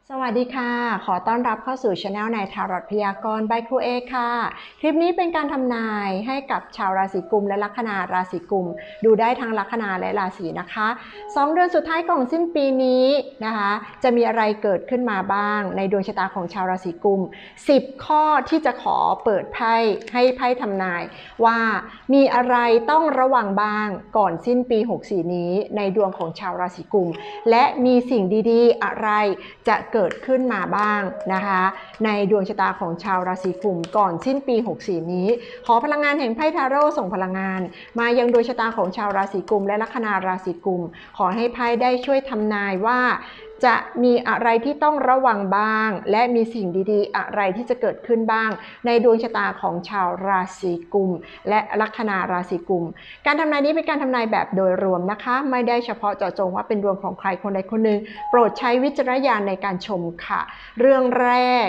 สวัสดีค่ะขอต้อนรับเข้าสู่ช anel นายทารอตพยากรณ์ by ครูเอค่ะคลิปนี้เป็นการทำนายให้กับชาวราศีกุมและลัคนาราศีกุมดูได้ทั้งลัคนาและราศีนะคะ2 เดือนสุดท้ายของสิ้นปีนี้นะคะจะมีอะไรเกิดขึ้นมาบ้างในดวงชะตาของชาวราศีกุม10 ข้อที่จะขอเปิดไพ่ให้ไพ่ทำนายว่ามีอะไรต้องระวังบ้างก่อนสิ้นปี64นี้ในดวงของชาวราศีกุมและมีสิ่งดีๆอะไรจะเกิดขึ้นมาบ้างนะคะในดวงชะตาของชาวราศีกุมก่อนสิ้นปี64นี้ขอพลังงานแห่งไพ่ทาโร่ส่งพลังงานมายังดวงชะตาของชาวราศีกุมและลัคนาราศีกุมขอให้ไพ่ได้ช่วยทำนายว่าจะมีอะไรที่ต้องระวังบ้างและมีสิ่งดีๆอะไรที่จะเกิดขึ้นบ้างในดวงชะตาของชาวราศีกุมและลัคนาราศีกุมการทำนายนี้เป็นการทำนายแบบโดยรวมนะคะไม่ได้เฉพาะเจาะจงว่าเป็นดวงของใครคนใดคนหนึ่งโปรดใช้วิจารณญาณในการชมค่ะเรื่องแรก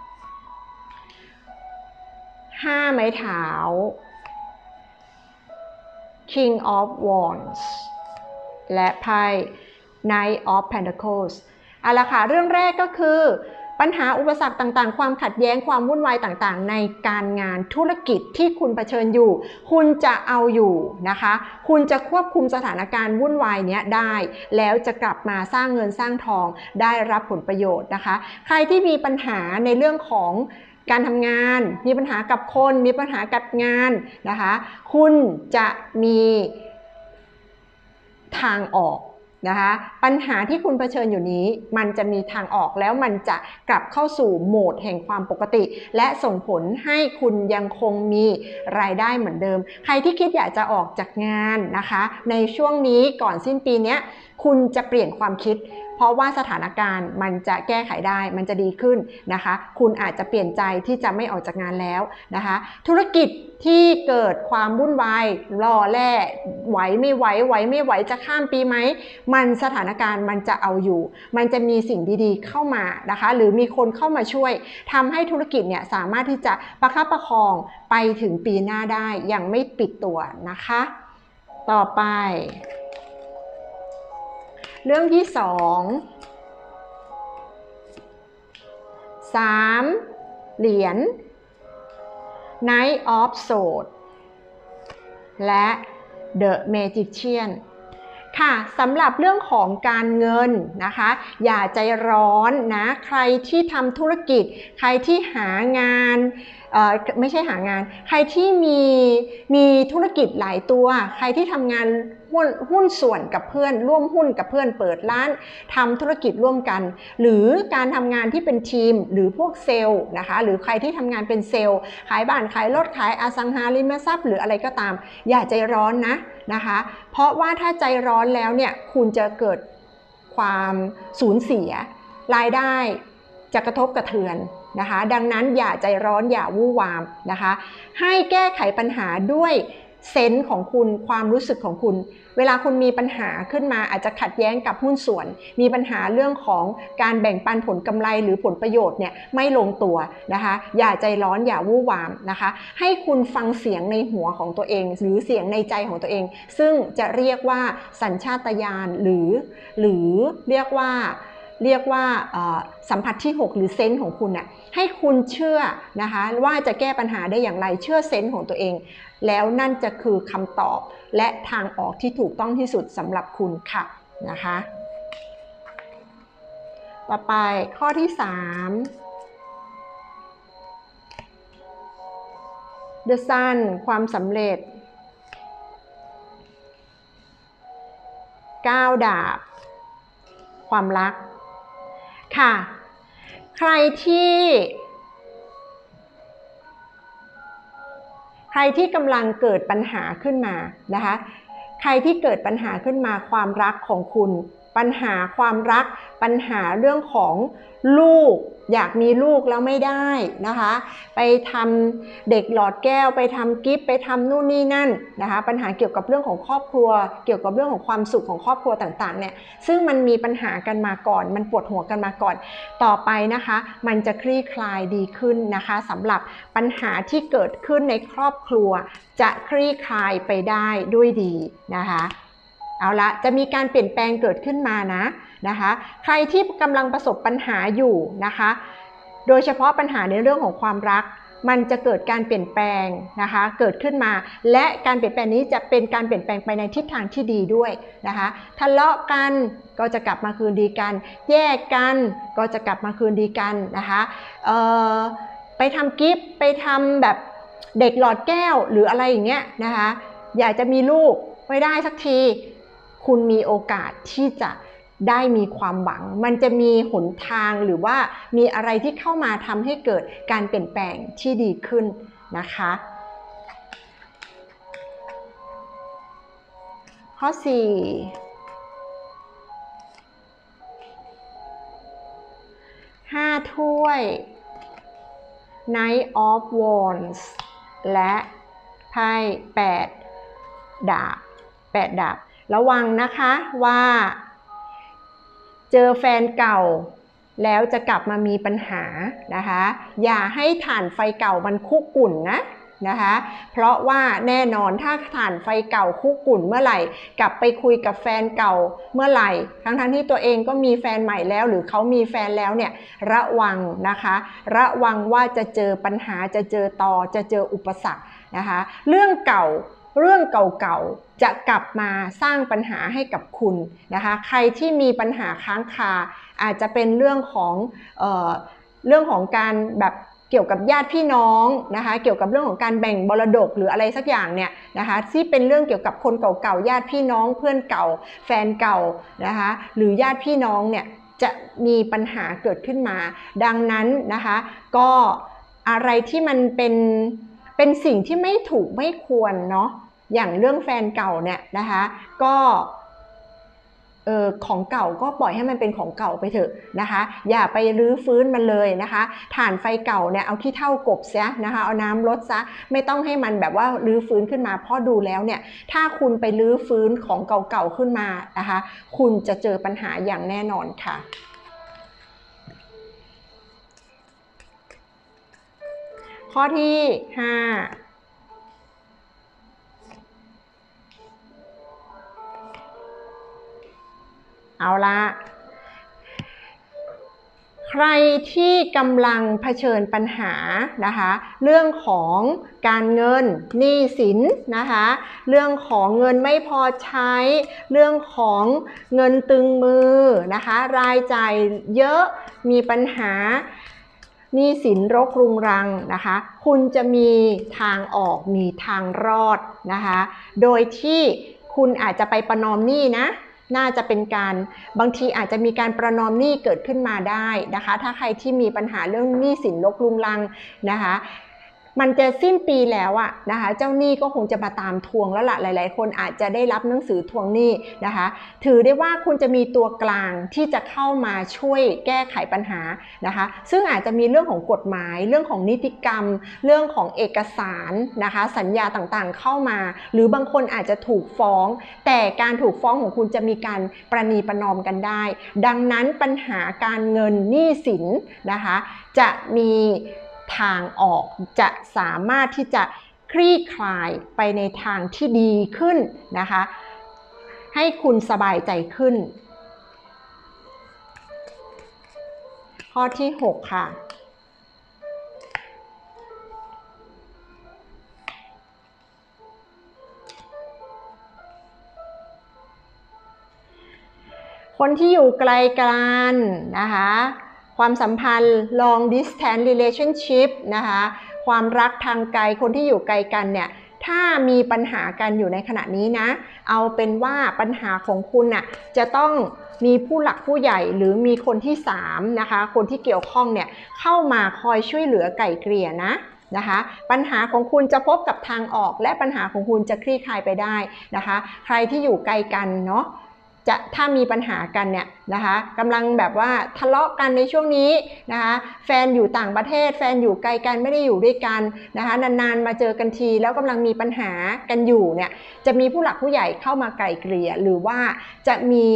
5 ไม้เท้า King of Wands และไพ่ Knight of Pentacles เอาล่ะค่ะเรื่องแรกก็คือปัญหาอุปสรรคต่างๆความขัดแย้งความวุ่นวายต่างๆในการงานธุรกิจที่คุณเผชิญอยู่คุณจะเอาอยู่นะคะคุณจะควบคุมสถานการณ์วุ่นวายเนี้ยได้แล้วจะกลับมาสร้างเงินสร้างทองได้รับผลประโยชน์นะคะใครที่มีปัญหาในเรื่องของการทำงานมีปัญหากับคนมีปัญหากับงานนะคะคุณจะมีทางออกนะคะปัญหาที่คุณเผชิญอยู่นี้มันจะมีทางออกแล้วมันจะกลับเข้าสู่โหมดแห่งความปกติและส่งผลให้คุณยังคงมีรายได้เหมือนเดิมใครที่คิดอยากจะออกจากงานนะคะในช่วงนี้ก่อนสิ้นปีนี้คุณจะเปลี่ยนความคิดเพราะว่าสถานการณ์มันจะแก้ไขได้มันจะดีขึ้นนะคะคุณอาจจะเปลี่ยนใจที่จะไม่ออกจากงานแล้วนะคะธุรกิจที่เกิดความวุ่นวายรอแล่ไหวไม่ไหวจะข้ามปีไหมมันสถานการณ์มันจะเอาอยู่มันจะมีสิ่งดีๆเข้ามานะคะหรือมีคนเข้ามาช่วยทำให้ธุรกิจเนี่ยสามารถที่จะประคับประคองไปถึงปีหน้าได้อย่างไม่ปิดตัวนะคะต่อไปเรื่องที่3 เหรียญ Knight of Swords และ The Magician ค่ะสำหรับเรื่องของการเงินนะคะอย่าใจร้อนนะใครที่ทำธุรกิจใครที่หางานไม่ใช่หางานใครที่มีธุรกิจหลายตัวใครที่ทำงานหุ้นส่วนกับเพื่อนร่วมหุ้นกับเพื่อนเปิดร้านทำธุรกิจร่วมกันหรือการทำงานที่เป็นทีมหรือพวกเซลล์นะคะหรือใครที่ทำงานเป็นเซลล์ขายบ้านขายรถขายอสังหาริมทรัพย์หรืออะไรก็ตามอย่าใจร้อนนะคะเพราะว่าถ้าใจร้อนแล้วเนี่ยคุณจะเกิดความสูญเสียรายได้จะกระทบกระเทือนนะคะดังนั้นอย่าใจร้อนอย่าวู่วามนะคะให้แก้ไขปัญหาด้วยเซนส์ของคุณความรู้สึกของคุณเวลาคุณมีปัญหาขึ้นมาอาจจะขัดแย้งกับหุ้นส่วนมีปัญหาเรื่องของการแบ่งปันผลกำไรหรือผลประโยชน์เนี่ยไม่ลงตัวนะคะอย่าใจร้อนอย่าวู่วามนะคะให้คุณฟังเสียงในหัวของตัวเองหรือเสียงในใจของตัวเองซึ่งจะเรียกว่าสัญชาตญาณหรือเรียกว่าสัมผัสที่6หรือเซนส์ของคุณน่ะให้คุณเชื่อนะคะว่าจะแก้ปัญหาได้อย่างไรเชื่อเซนส์ของตัวเองแล้วนั่นจะคือคำตอบและทางออกที่ถูกต้องที่สุดสำหรับคุณค่ะนะคะต่อไปข้อที่3 The Sun ความสำเร็จ9 ดาบความรักค่ะใครที่กำลังเกิดปัญหาขึ้นมานะคะใครที่เกิดปัญหาขึ้นมาความรักของคุณปัญหาความรักปัญหาเรื่องของลูกอยากมีลูกแล้วไม่ได้นะคะไปทำเด็กหลอดแก้วไปทำกิฟต์ไปทำนู่นนี่นั่นนะคะปัญหาเกี่ยวกับเรื่องของครอบครัวเกี่ยวกับเรื่องของความสุขของครอบครัวต่างๆเนี่ยซึ่งมันมีปัญหากันมาก่อนมันปวดหัวกันมาก่อนต่อไปนะคะมันจะคลี่คลายดีขึ้นนะคะสำหรับปัญหาที่เกิดขึ้นในครอบครัวจะคลี่คลายไปได้ด้วยดีนะคะเอาละจะมีการเปลี่ยนแปลงเกิดขึ้นมานะนะคะใครที่กำลังประสบปัญหาอยู่นะคะโดยเฉพาะปัญหาในเรื่องของความรักมันจะเกิดการเปลี่ยนแปลงนะคะเกิดขึ้นมาและการเปลี่ยนแปลงนี้จะเป็นการเปลี่ยนแปลงไปในทิศทางที่ดีด้วยนะคะทะเลาะกันก็จะกลับมาคืนดีกันแยกกันก็จะกลับมาคืนดีกันนะคะไปทำกิฟต์ไปทำแบบเด็กหลอดแก้วหรืออะไรอย่างเงี้ยนะคะอยากจะมีลูกไม่ได้สักทีคุณมีโอกาสที่จะได้มีความหวังมันจะมีหนทางหรือว่ามีอะไรที่เข้ามาทำให้เกิดการเปลี่ยนแปลงที่ดีขึ้นนะคะข้อ 4 5 ถ้วย Knight of Wands และไพ่8 ดาบระวังนะคะว่าเจอแฟนเก่าแล้วจะกลับมามีปัญหานะคะอย่าให้ถ่านไฟเก่ามันคุกรุ่นนะคะเพราะว่าแน่นอนถ้าถ่านไฟเก่าคุกรุ่นเมื่อไหร่กลับไปคุยกับแฟนเก่าเมื่อไหร่ทั้งที่ตัวเองก็มีแฟนใหม่แล้วหรือเขามีแฟนแล้วเนี่ยระวังนะคะระวังว่าจะเจอปัญหาจะเจอจะเจออุปสรรคนะคะเรื่องเก่าจะกลับมาสร้างปัญหาให้กับคุณนะคะใครที่มีปัญหาค้างคาอาจจะเป็นเรื่องของการแบบเกี่ยวกับญาติพี่น้องนะคะเกี่ยวกับเรื่องของการแบ่งมรดกหรืออะไรสักอย่างเนี่ยนะคะที่เป็นเรื่องเกี่ยวกับคนเก่าๆญาติพี่น้องเพื่อนเก่าแฟนเก่านะคะหรือญาติพี่น้องเนี่ยจะมีปัญหาเกิดขึ้นมาดังนั้นนะคะก็อะไรที่มันเป็นสิ่งที่ไม่ถูกไม่ควรเนาะอย่างเรื่องแฟนเก่าเนี่ยนะคะก็ของเก่าก็ปล่อยให้มันเป็นของเก่าไปเถอะนะคะอย่าไปรื้อฟื้นมันเลยนะคะถ่านไฟเก่าเนี่ยเอาขี้เถ้ากบซะนะคะเอาน้ำลดซะไม่ต้องให้มันแบบว่ารื้อฟื้นขึ้นมาเพราะดูแล้วเนี่ยถ้าคุณไปรื้อฟื้นของเก่าๆขึ้นมานะคะคุณจะเจอปัญหาอย่างแน่นอนค่ะข้อที่ 5เอาละใครที่กำลังเผชิญปัญหานะคะเรื่องของการเงินหนี้สินนะคะเรื่องของเงินไม่พอใช้เรื่องของเงินตึงมือนะคะรายจ่ายเยอะมีปัญหาหนี้สินรกรุงรังนะคะคุณจะมีทางออกมีทางรอดนะคะโดยที่คุณอาจจะไปประนอมหนี้นะน่าจะเป็นการบางทีอาจจะมีการประนอมหนี้เกิดขึ้นมาได้นะคะถ้าใครที่มีปัญหาเรื่องหนี้สินรกรุงรังนะคะมันจะสิ้นปีแล้วอะนะคะเจ้าหนี้ก็คงจะมาตามทวงแล้วล่ะหลายๆคนอาจจะได้รับหนังสือทวงหนี้นะคะถือได้ว่าคุณจะมีตัวกลางที่จะเข้ามาช่วยแก้ไขปัญหานะคะซึ่งอาจจะมีเรื่องของกฎหมายเรื่องของนิติกรรมเรื่องของเอกสารนะคะสัญญาต่างๆเข้ามาหรือบางคนอาจจะถูกฟ้องแต่การถูกฟ้องของคุณจะมีการประนีประนอมกันได้ดังนั้นปัญหาการเงินหนี้สินนะคะจะมีทางออกจะสามารถที่จะคลี่คลายไปในทางที่ดีขึ้นนะคะให้คุณสบายใจขึ้นข้อที่ 6 ค่ะคนที่อยู่ไกลกันนะคะความสัมพันธ์ long distance relationship นะคะความรักทางไกลคนที่อยู่ไกลกันเนี่ยถ้ามีปัญหากันอยู่ในขณะนี้นะเอาเป็นว่าปัญหาของคุณน่ะจะต้องมีผู้หลักผู้ใหญ่หรือมีคนที่3นะคะคนที่เกี่ยวข้องเนี่ยเข้ามาคอยช่วยเหลือไกล่เกลี่ยนะคะปัญหาของคุณจะพบกับทางออกและปัญหาของคุณจะคลี่คลายไปได้นะคะใครที่อยู่ไกลกันเนาะถ้ามีปัญหากันเนี่ยนะคะกำลังแบบว่าทะเลาะกันในช่วงนี้นะคะแฟนอยู่ต่างประเทศแฟนอยู่ไกลกันไม่ได้อยู่ด้วยกันนะคะนานๆมาเจอกันทีแล้วกำลังมีปัญหากันอยู่เนี่ยจะมีผู้หลักผู้ใหญ่เข้ามาไกล่เกลี่ยหรือว่าจะมี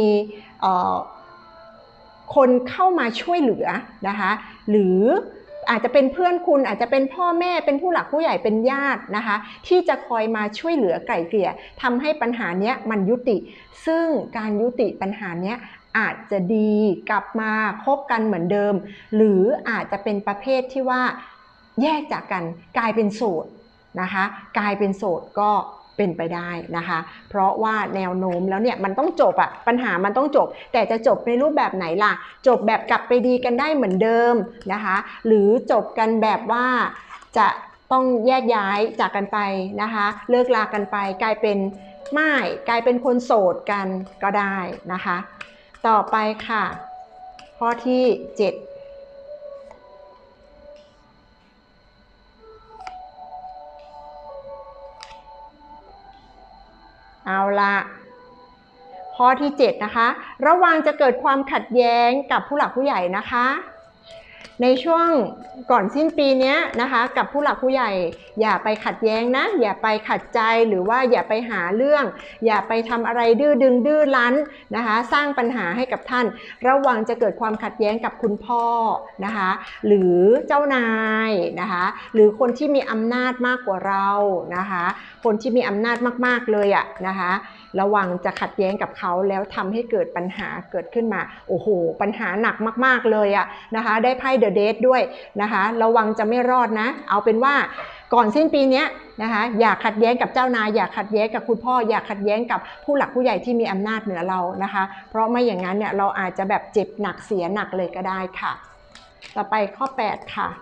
คนเข้ามาช่วยเหลือนะคะหรืออาจจะเป็นเพื่อนคุณอาจจะเป็นพ่อแม่เป็นผู้หลักผู้ใหญ่เป็นญาตินะคะที่จะคอยมาช่วยเหลือไกล่เกลี่ยทำให้ปัญหาเนี้ยมันยุติซึ่งการยุติปัญหาเนี้ยอาจจะดีกลับมาคบกันเหมือนเดิมหรืออาจจะเป็นประเภทที่ว่าแยกจากกันกลายเป็นโสดนะคะกลายเป็นโสดก็เป็นไปได้นะคะเพราะว่าแนวโน้มแล้วเนี่ยมันต้องจบอะปัญหามันต้องจบแต่จะจบในรูปแบบไหนล่ะจบแบบกลับไปดีกันได้เหมือนเดิมนะคะหรือจบกันแบบว่าจะต้องแยกย้ายจากกันไปนะคะเลิกลากันไปกลายเป็นไม่กลายเป็นคนโสดกันก็ได้นะคะต่อไปค่ะข้อที่7เอาละข้อที่7นะคะระวังจะเกิดความขัดแย้งกับผู้หลักผู้ใหญ่นะคะในช่วงก่อนสิ้นปีนี้นะคะกับผู้หลักผู้ใหญ่อย่าไปขัดแย้งนะอย่าไปขัดใจหรือว่าอย่าไปหาเรื่องอย่าไปทำอะไรดื้อดึงดื้อรั้นนะคะสร้างปัญหาให้กับท่านระวังจะเกิดความขัดแย้งกับคุณพ่อนะคะหรือเจ้านายนะคะหรือคนที่มีอำนาจมากกว่าเรานะคะคนที่มีอำนาจมากๆเลยอะนะคะระวังจะขัดแย้งกับเขาแล้วทำให้เกิดปัญหาเกิดขึ้นมาโอ้โหปัญหาหนักมากๆเลยอะนะคะได้ไพ่เดอะเดทด้วยนะคะระวังจะไม่รอดนะเอาเป็นว่าก่อนสิ้นปีนี้นะคะอย่าขัดแย้งกับเจ้านายอย่าขัดแย้งกับคุณพ่ออย่าขัดแย้งกับผู้หลักผู้ใหญ่ที่มีอำนาจเหนือเรานะคะเพราะไม่อย่างนั้นเนี่ยเราอาจจะแบบเจ็บหนักเสียหนักเลยก็ได้ค่ะต่อไปข้อ8ค่ะ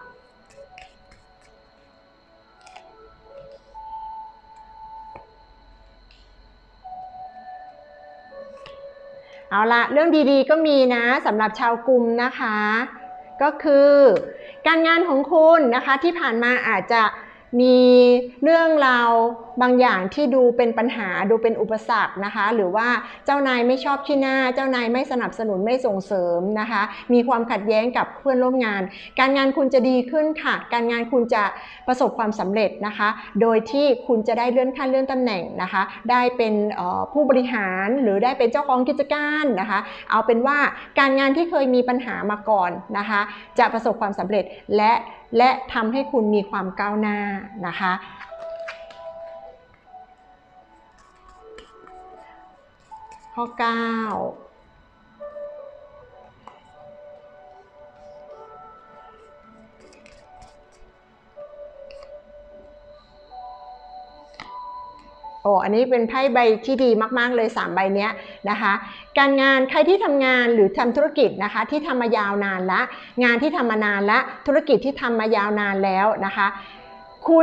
เอาละเรื่องดีๆก็มีนะสำหรับชาวกุมนะคะก็คือการงานของคุณนะคะที่ผ่านมาอาจจะมีเรื่องราวบางอย่างที่ดูเป็นปัญหาดูเป็นอุปสรรคนะคะหรือว่าเจ้านายไม่ชอบขี้หน้าเจ้านายไม่สนับสนุนไม่ส่งเสริมนะคะมีความขัดแย้งกับเพื่อนร่วมงานการงานคุณจะดีขึ้นค่ะการงานคุณจะประสบความสำเร็จนะคะโดยที่คุณจะได้เลื่อนขั้นเลื่อนตำแหน่งนะคะได้เป็นผู้บริหารหรือได้เป็นเจ้าของกิจการนะคะเอาเป็นว่าการงานที่เคยมีปัญหามาก่อนนะคะจะประสบความสำเร็จและทำให้คุณมีความก้าวหน้านะคะข้อ9อันนี้เป็นไพ่ใบที่ดีมากๆเลย3ใบนี้นะคะการงานใครที่ทำงานหรือทำธุรกิจนะคะที่ทำมายาวนานละงานที่ทำมานานละธุรกิจที่ทำมายาวนานแล้วนะคะคุณ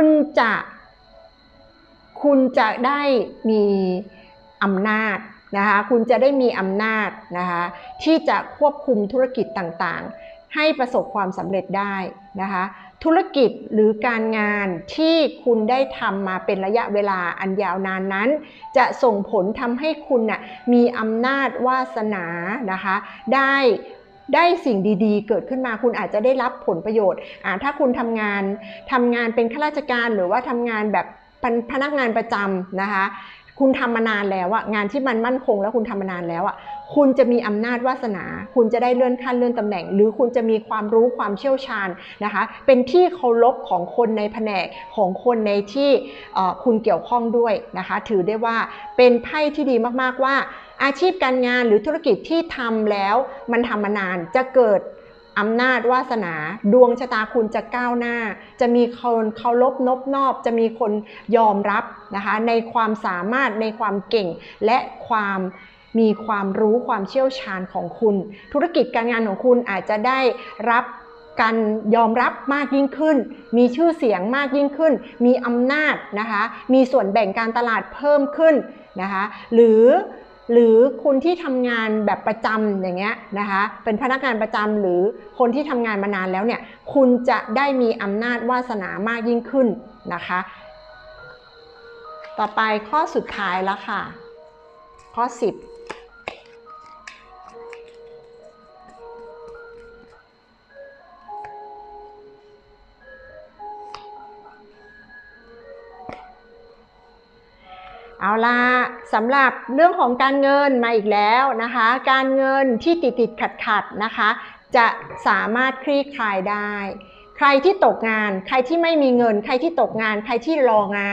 จะได้มีอำนาจนะคะคุณจะได้มีอำนาจนะคะที่จะควบคุมธุรกิจต่างๆให้ประสบความสำเร็จได้นะคะธุรกิจหรือการงานที่คุณได้ทำมาเป็นระยะเวลาอันยาวนานนั้นจะส่งผลทำให้คุณน่ะมีอำนาจวาสนานะคะได้สิ่งดีๆเกิดขึ้นมาคุณอาจจะได้รับผลประโยชน์ถ้าคุณทำงานเป็นข้าราชการหรือว่าทำงานแบบพนักงานประจำนะคะคุณทำมานานแล้วงานที่มันมั่นคงแล้วคุณทำมานานแล้วคุณจะมีอำนาจวาสนาคุณจะได้เลื่อนขั้นเลื่อนตำแหน่งหรือคุณจะมีความรู้ความเชี่ยวชาญนะคะเป็นที่เคารพของคนในแผนกของคนในที่คุณเกี่ยวข้องด้วยนะคะถือได้ว่าเป็นไพ่ที่ดีมากๆว่าอาชีพการงานหรือธุรกิจที่ทำแล้วมันทำมานานจะเกิดอำนาจวาสนาดวงชะตาคุณจะก้าวหน้าจะมีคนเคารพนบนอบจะมีคนยอมรับนะคะในความสามารถในความเก่งและมีความรู้ความเชี่ยวชาญของคุณธุรกิจการงานของคุณอาจจะได้รับการยอมรับมากยิ่งขึ้นมีชื่อเสียงมากยิ่งขึ้นมีอำนาจนะคะมีส่วนแบ่งการตลาดเพิ่มขึ้นนะคะหรือคุณที่ทำงานแบบประจำอย่างเงี้ยนะคะเป็นพนักงานประจำหรือคนที่ทำงานมานานแล้วเนี่ยคุณจะได้มีอำนาจวาสนามากยิ่งขึ้นนะคะต่อไปข้อสุดท้ายแล้วค่ะข้อ10เอาล่ะสำหรับเรื่องของการเงินมาอีกแล้วนะคะการเงินที่ติดขัดนะคะจะสามารถคลี่คลายได้ใครที่ตกงานใครที่ไม่มีเงินใครที่ตกงานใครที่รองาน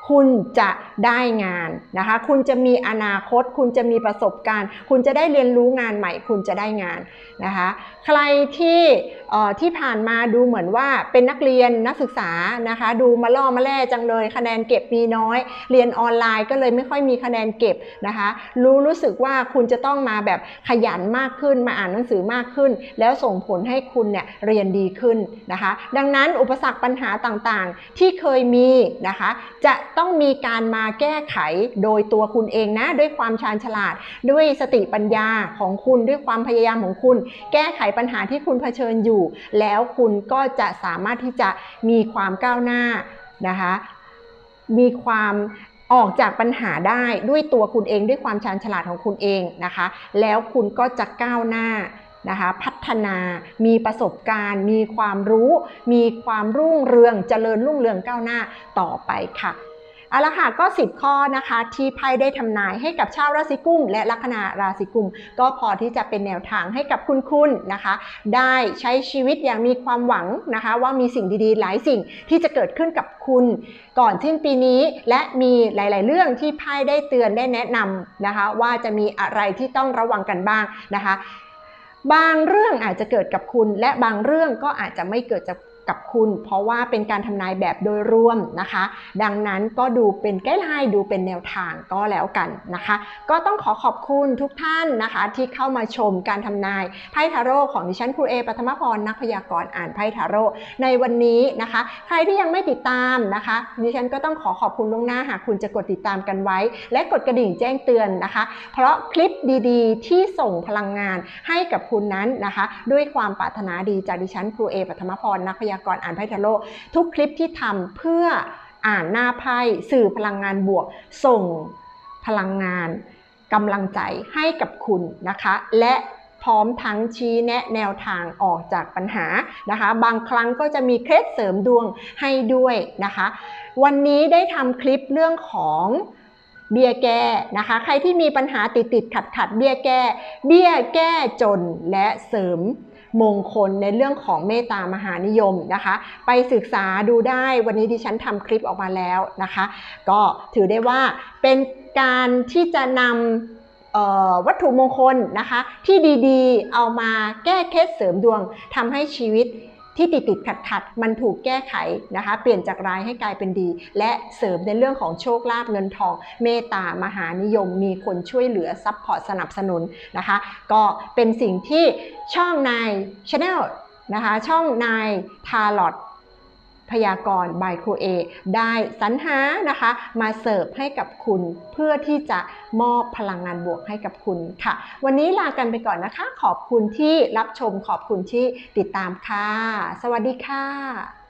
คุณจะได้งานนะคะคุณจะมีอนาคตคุณจะมีประสบการณ์คุณจะได้เรียนรู้งานใหม่คุณจะได้งานนะคะใครที่ผ่านมาดูเหมือนว่าเป็นนักเรียนนักศึกษานะคะดูมาล่อมาแล่จังเลยคะแนนเก็บมีน้อยเรียนออนไลน์ก็เลยไม่ค่อยมีคะแนนเก็บนะคะรู้สึกว่าคุณจะต้องมาแบบขยันมากขึ้นมาอ่านหนังสือมากขึ้นแล้วส่งผลให้คุณเนี่ยเรียนดีขึ้นนะคะดังนั้นอุปสรรคปัญหาต่างๆที่เคยมีนะคะจะต้องมีการมาแก้ไขโดยตัวคุณเองนะด้วยความชาญฉลาดด้วยสติปัญญาของคุณด้วยความพยายามของคุณแก้ไขปัญหาที่คุณเผชิญอยู่แล้วคุณก็จะสามารถที่จะมีความก้าวหน้านะคะมีความออกจากปัญหาได้ด้วยตัวคุณเองด้วยความชาญฉลาดของคุณเองนะคะแล้วคุณก็จะก้าวหน้านะคะพัฒนามีประสบการณ์มีความรู้มีความรุ่งเรืองเจริญรุ่งเรืองก้าวหน้าต่อไปค่ะเอาละค่ะก็10ข้อนะคะที่ไพ่ได้ทำนายให้กับชาวราศีกุมและลัคนาราศีกุมก็พอที่จะเป็นแนวทางให้กับคุณนะคะได้ใช้ชีวิตอย่างมีความหวังนะคะว่ามีสิ่งดีๆหลายสิ่งที่จะเกิดขึ้นกับคุณก่อนสิ้นปีนี้และมีหลายๆเรื่องที่ไพ่ได้เตือนได้แนะนำนะคะว่าจะมีอะไรที่ต้องระวังกันบ้างนะคะบางเรื่องอาจจะเกิดกับคุณและบางเรื่องก็อาจจะไม่เกิดกับคุณเพราะว่าเป็นการทำนายแบบโดยรวมนะคะดังนั้นก็ดูเป็นไกด์ไลน์ดูเป็นแนวทางก็แล้วกันนะคะก็ต้องขอบคุณทุกท่านนะคะที่เข้ามาชมการทำนายไพ่ทาโร่ของดิฉันครูเอปัทมพรนักพยากรณ์อ่านไพ่ทาโร่ในวันนี้นะคะใครที่ยังไม่ติดตามนะคะดิฉันก็ต้องขอบคุณล่วงหน้าหากคุณจะกดติดตามกันไว้และกดกระดิ่งแจ้งเตือนนะคะเพราะคลิปดีๆที่ส่งพลังงานให้กับคุณนั้นนะคะด้วยความปรารถนาดีจากดิฉันครูเอปัทมพรนักพยากรณ์อ่านไพ่ทาโร่ทุกคลิปที่ทำเพื่ออ่านหน้าไพ่สื่อพลังงานบวกส่งพลังงานกำลังใจให้กับคุณนะคะและพร้อมทั้งชี้แนะแนวทางออกจากปัญหานะคะบางครั้งก็จะมีเคล็ดเสริมดวงให้ด้วยนะคะวันนี้ได้ทำคลิปเรื่องของเบี้ยแก้นะคะใครที่มีปัญหาติดขัดเบี้ยแก้จนและเสริมมงคลในเรื่องของเมตตามหานิยมนะคะไปศึกษาดูได้วันนี้ดิฉันทำคลิปออกมาแล้วนะคะก็ถือได้ว่าเป็นการที่จะนำวัตถุมงคลนะคะที่ดีๆเอามาแก้เคล็ดเสริมดวงทำให้ชีวิตที่ติดขัดมันถูกแก้ไขนะคะเปลี่ยนจากร้ายให้กลายเป็นดีและเสริมในเรื่องของโชคลาภเงินทองเมตตามหานิยมมีคนช่วยเหลือซัพพอร์ตสนับสนุนนะคะก็เป็นสิ่งที่ช่องนาย Channel นะคะช่องนายทาร์ลอตพยากรณ์บายครูเอได้สรรหานะคะมาเสิร์ฟให้กับคุณเพื่อที่จะมอบพลังงานบวกให้กับคุณค่ะวันนี้ลากันไปก่อนนะคะขอบคุณที่รับชมขอบคุณที่ติดตามค่ะสวัสดีค่ะ